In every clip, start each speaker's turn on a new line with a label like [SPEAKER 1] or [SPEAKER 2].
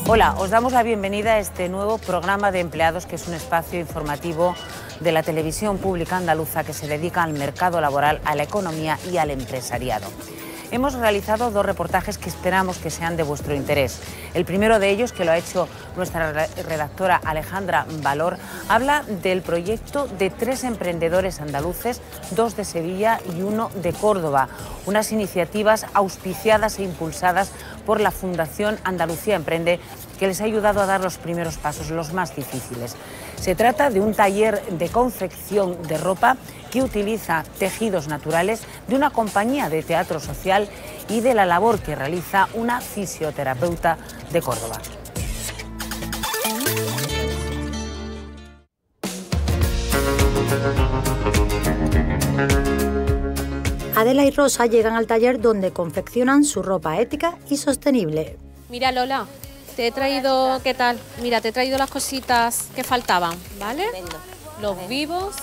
[SPEAKER 1] Hola, os damos la bienvenida a este nuevo programa de empleados, que es un espacio informativo de la televisión pública andaluza que se dedica al mercado laboral, a la economía y al empresariado. Hemos realizado dos reportajes que esperamos que sean de vuestro interés. El primero de ellos, que lo ha hecho nuestra redactora Alejandra Valor, habla del proyecto de 3 emprendedores andaluces, 2 de Sevilla y 1 de Córdoba. Unas iniciativas auspiciadas e impulsadas por la Fundación Andalucía Emprende, que les ha ayudado a dar los primeros pasos, los más difíciles. Se trata de un taller de confección de ropa que utiliza tejidos naturales, de una compañía de teatro social y de la labor que realiza una fisioterapeuta de Córdoba.
[SPEAKER 2] Adela y Rosa llegan al taller donde confeccionan su ropa ética y sostenible.
[SPEAKER 3] Mira, Lola, te he traído, ¿qué tal? Mira, te he traído las cositas que faltaban, ¿vale? Los vivos.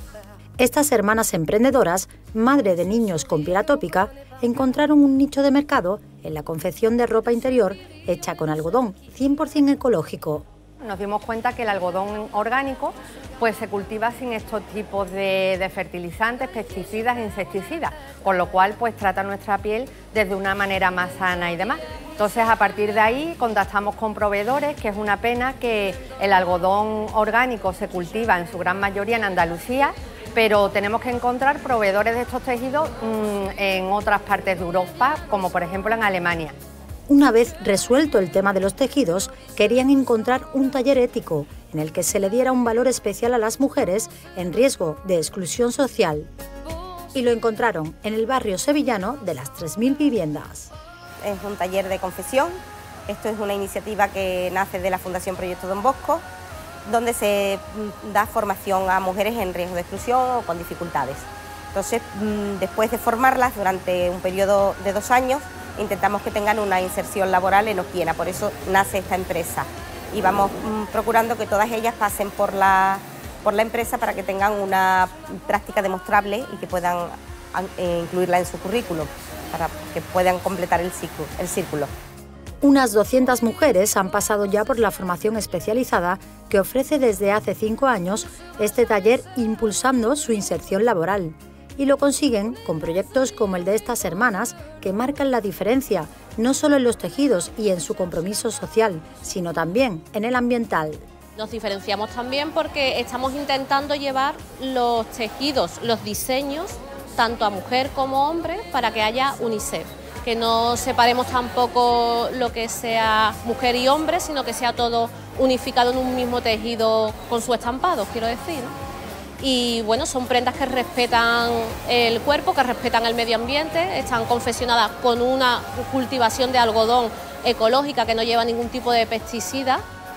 [SPEAKER 2] Estas hermanas emprendedoras, madre de niños con piel atópica, encontraron un nicho de mercado en la confección de ropa interior hecha con algodón 100% ecológico.
[SPEAKER 4] Nos dimos cuenta que el algodón orgánico pues se cultiva sin estos tipos de fertilizantes, pesticidas e insecticidas, con lo cual pues trata nuestra piel desde una manera más sana y demás. Entonces, a partir de ahí contactamos con proveedores, que es una pena que el algodón orgánico se cultiva en su gran mayoría en Andalucía, pero tenemos que encontrar proveedores de estos tejidos en otras partes de Europa, como por ejemplo en Alemania.
[SPEAKER 2] Una vez resuelto el tema de los tejidos, querían encontrar un taller ético en el que se le diera un valor especial a las mujeres en riesgo de exclusión social. Y lo encontraron en el barrio sevillano de las 3.000 viviendas.
[SPEAKER 5] Es un taller de confección. Esto es una iniciativa que nace de la Fundación Proyecto Don Bosco, donde se da formación a mujeres en riesgo de exclusión o con dificultades. Entonces, después de formarlas durante un periodo de 2 años, intentamos que tengan una inserción laboral en Oquiena, por eso nace esta empresa. Y vamos procurando que todas ellas pasen por la empresa para que tengan una práctica demostrable y que puedan incluirla en su currículum, para que puedan completar el círculo.
[SPEAKER 2] Unas 200 mujeres han pasado ya por la formación especializada que ofrece desde hace 5 años este taller, impulsando su inserción laboral. Y lo consiguen con proyectos como el de estas hermanas, que marcan la diferencia, no solo en los tejidos y en su compromiso social, sino también en el ambiental.
[SPEAKER 3] Nos diferenciamos también porque estamos intentando llevar los tejidos, los diseños, tanto a mujer como hombre, para que haya unisex, que no separemos tampoco lo que sea mujer y hombre, sino que sea todo unificado en un mismo tejido con su estampado, quiero decir, ¿no? Y bueno, son prendas que respetan el cuerpo, que respetan el medio ambiente, están confeccionadas con una cultivación de algodón ecológica que no lleva ningún tipo de pesticida,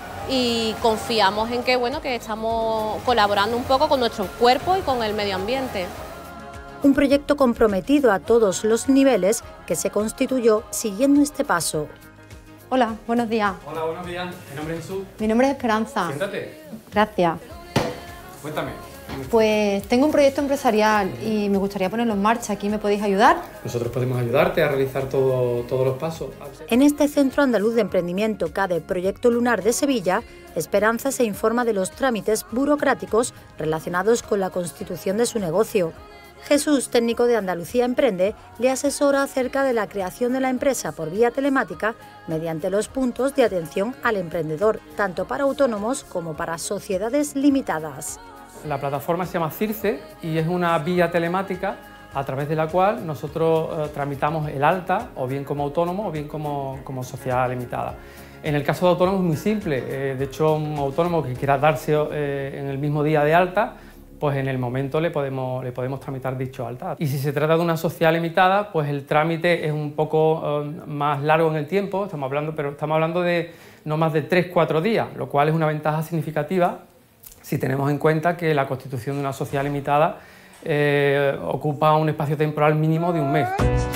[SPEAKER 3] y confiamos en que, bueno, que estamos colaborando un poco con nuestro cuerpo y con el medio ambiente.
[SPEAKER 2] Un proyecto comprometido a todos los niveles que se constituyó siguiendo este paso.
[SPEAKER 6] Hola, buenos días.
[SPEAKER 7] Hola, buenos días. Mi nombre es Jesús.
[SPEAKER 6] Mi nombre es Esperanza.
[SPEAKER 7] Siéntate.
[SPEAKER 6] Gracias.
[SPEAKER 7] Cuéntame.
[SPEAKER 6] Pues tengo un proyecto empresarial y me gustaría ponerlo en marcha. ¿Aquí me podéis ayudar?
[SPEAKER 7] Nosotros podemos ayudarte a realizar todos los pasos.
[SPEAKER 2] En este Centro Andaluz de Emprendimiento CADE Proyecto Lunar de Sevilla, Esperanza se informa de los trámites burocráticos relacionados con la constitución de su negocio. Jesús, técnico de Andalucía Emprende, le asesora acerca de la creación de la empresa por vía telemática mediante los puntos de atención al emprendedor, tanto para autónomos como para sociedades limitadas.
[SPEAKER 7] La plataforma se llama Circe y es una vía telemática a través de la cual nosotros tramitamos el alta, o bien como autónomo o bien como sociedad limitada. En el caso de autónomo es muy simple, de hecho un autónomo que quiera darse en el mismo día de alta, pues en el momento le podemos tramitar dicho alta. Y si se trata de una sociedad limitada, pues el trámite es un poco más largo en el tiempo, estamos hablando de no más de 3-4 días, lo cual es una ventaja significativa si tenemos en cuenta que la constitución de una sociedad limitada ocupa un espacio temporal mínimo de 1 mes.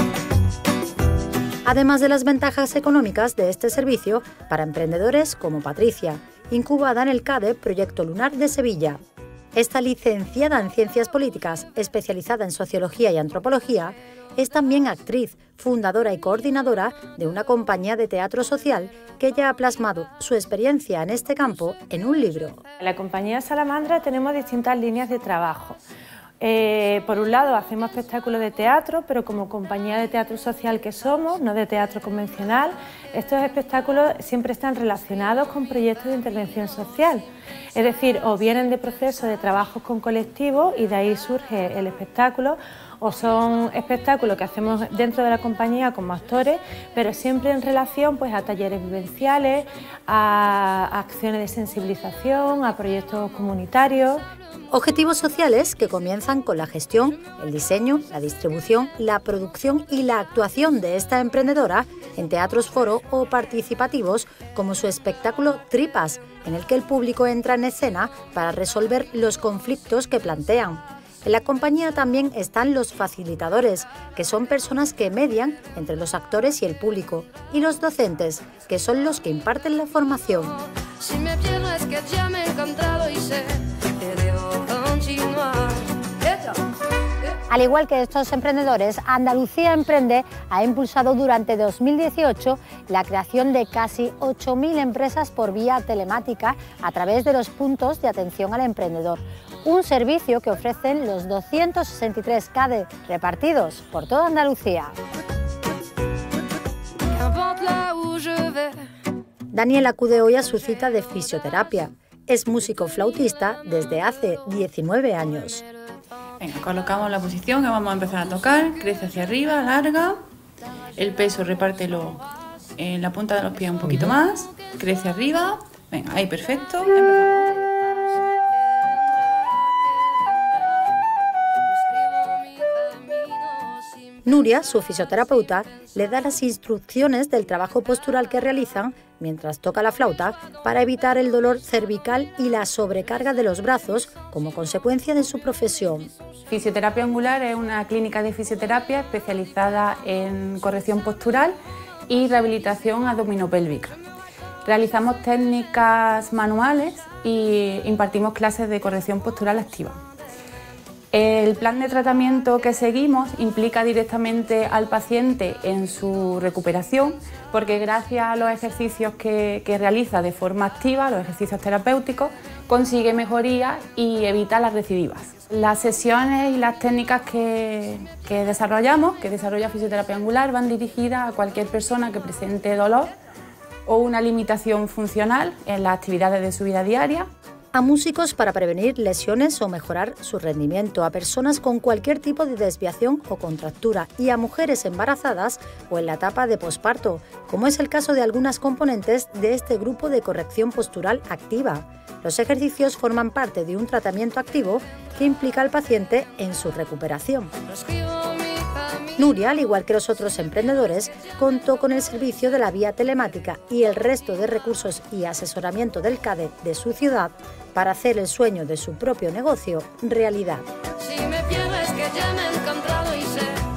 [SPEAKER 2] Además de las ventajas económicas de este servicio para emprendedores como Patricia, incubada en el CADE Proyecto Lunar de Sevilla. Esta licenciada en Ciencias Políticas, especializada en Sociología y Antropología, es también actriz, fundadora y coordinadora de una compañía de teatro social que ya ha plasmado su experiencia en este campo en un libro.
[SPEAKER 8] En la compañía Salamandra tenemos distintas líneas de trabajo. Por un lado hacemos espectáculos de teatro, pero como compañía de teatro social que somos, no de teatro convencional, estos espectáculos siempre están relacionados con proyectos de intervención social. Es decir, o vienen de procesos de trabajos con colectivos y de ahí surge el espectáculo, o son espectáculos que hacemos dentro de la compañía como actores, pero siempre en relación pues, a talleres vivenciales, a acciones de sensibilización, a proyectos comunitarios.
[SPEAKER 2] Objetivos sociales que comienzan con la gestión, el diseño, la distribución, la producción y la actuación de esta emprendedora en teatros foro o participativos como su espectáculo Tripas, en el que el público entra en escena para resolver los conflictos que plantean. En la compañía también están los facilitadores, que son personas que median entre los actores y el público, y los docentes, que son los que imparten la formación.
[SPEAKER 9] Si me pierdo es que ya me he encontrado y sé que debo continuar.
[SPEAKER 2] Al igual que estos emprendedores, Andalucía Emprende ha impulsado durante 2018 la creación de casi 8.000 empresas por vía telemática a través de los puntos de atención al emprendedor, un servicio que ofrecen los 263 CADE repartidos por toda Andalucía. Daniel acude hoy a su cita de fisioterapia. Es músico flautista desde hace 19 años.
[SPEAKER 10] Venga, colocamos la posición que vamos a empezar a tocar, crece hacia arriba, larga, el peso repártelo en la punta de los pies un poquito más, crece arriba, venga, ahí perfecto, empezamos.
[SPEAKER 2] Nuria, su fisioterapeuta, le da las instrucciones del trabajo postural que realizan mientras toca la flauta para evitar el dolor cervical y la sobrecarga de los brazos como consecuencia de su profesión.
[SPEAKER 11] Fisioterapia Angular es una clínica de fisioterapia especializada en corrección postural y rehabilitación abdominopélvica. Realizamos técnicas manuales y impartimos clases de corrección postural activa. El plan de tratamiento que seguimos implica directamente al paciente en su recuperación, porque gracias a los ejercicios que realiza de forma activa, los ejercicios terapéuticos, consigue mejoría y evita las recidivas. Las sesiones y las técnicas que desarrolla Fisioterapia Angular, van dirigidas a cualquier persona que presente dolor o una limitación funcional en las actividades de su vida diaria.
[SPEAKER 2] A músicos para prevenir lesiones o mejorar su rendimiento, a personas con cualquier tipo de desviación o contractura y a mujeres embarazadas o en la etapa de posparto, como es el caso de algunas componentes de este grupo de corrección postural activa. Los ejercicios forman parte de un tratamiento activo que implica al paciente en su recuperación. Nuria, al igual que los otros emprendedores, contó con el servicio de la vía telemática y el resto de recursos y asesoramiento del CADE de su ciudad para hacer el sueño de su propio negocio realidad.
[SPEAKER 9] Si me pierdo es que ya me he encontrado y sé